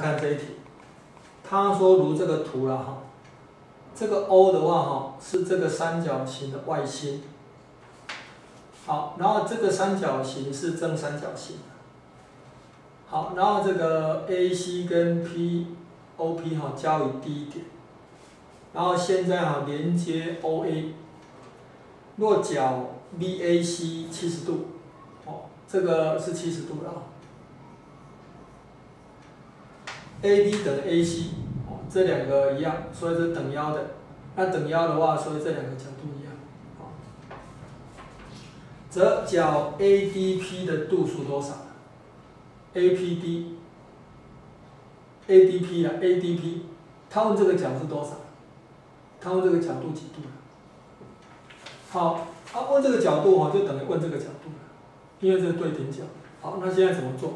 看这一题，他说如这个图了哈，这个 O 的话哈是这个三角形的外心，好，然后这个三角形是正三角形，好，然后这个 AC 跟 POP 哈交于 D 点，然后现在哈连接 OA， 若角 VAC 70度，哦，这个是70度的啊。AB 等于 AC， 哦，这两个一样，所以是等腰的。那等腰的话，所以这两个角度一样。好，则角 ADP 的度数多少 ？APD，ADP 啊 ，ADP， 他问这个角是多少？他问这个角度几度？好，他问这个角度哈，就等于问这个角度了，因为这是对顶角。好，那现在怎么做？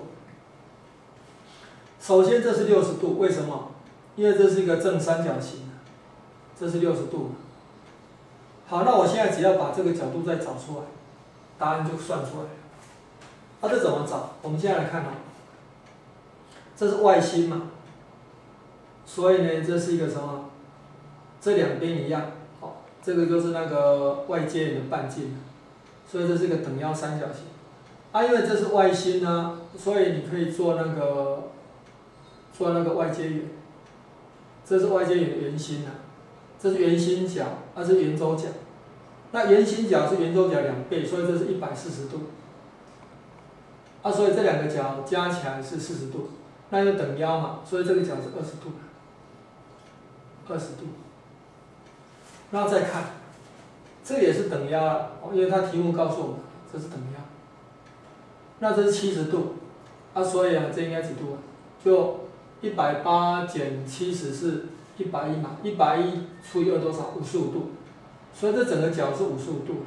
首先这是60度，为什么？因为这是一个正三角形，这是60度。好，那我现在只要把这个角度再找出来，答案就算出来了。那这怎么找？我们现在来看哦，这是外心嘛，所以呢，这是一个什么？这两边一样，好，这个就是那个外接眼的半径，所以这是一个等腰三角形。啊，因为这是外心呢，所以你可以做那个外接圆，这是外接圆的圆心啊，这是圆心角，它是圆周角。那圆心角是圆周角2倍，所以这是140度。啊，所以这两个角加起来是40度，那就等腰嘛，所以这个角是20度，20度。然后再看，这个也是等腰啊，因为它题目告诉我们这是等腰。那这是70度，啊，所以啊，这应该几度啊？就180减70是110嘛，110除以2多少？55度，所以这整个角是55度。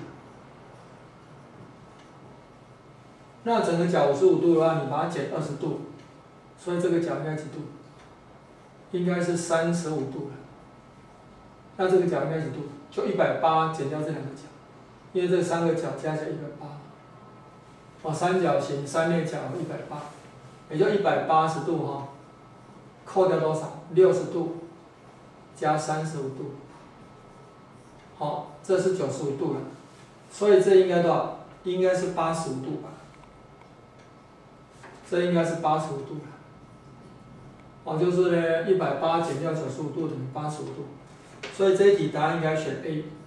那整个角55度的话，你把它减20度，所以这个角应该几度？应该是35度了。那这个角应该几度？就180减掉这两个角，因为这3个角加起来180。哦，三角形三列角180，也就180度哈，扣掉多少？60度加35度，好，这是95度了，所以这应该多少？应该是85度吧？这应该是85度了。哦，就是呢，180减掉95度等于85度，所以这一题答案应该选 A。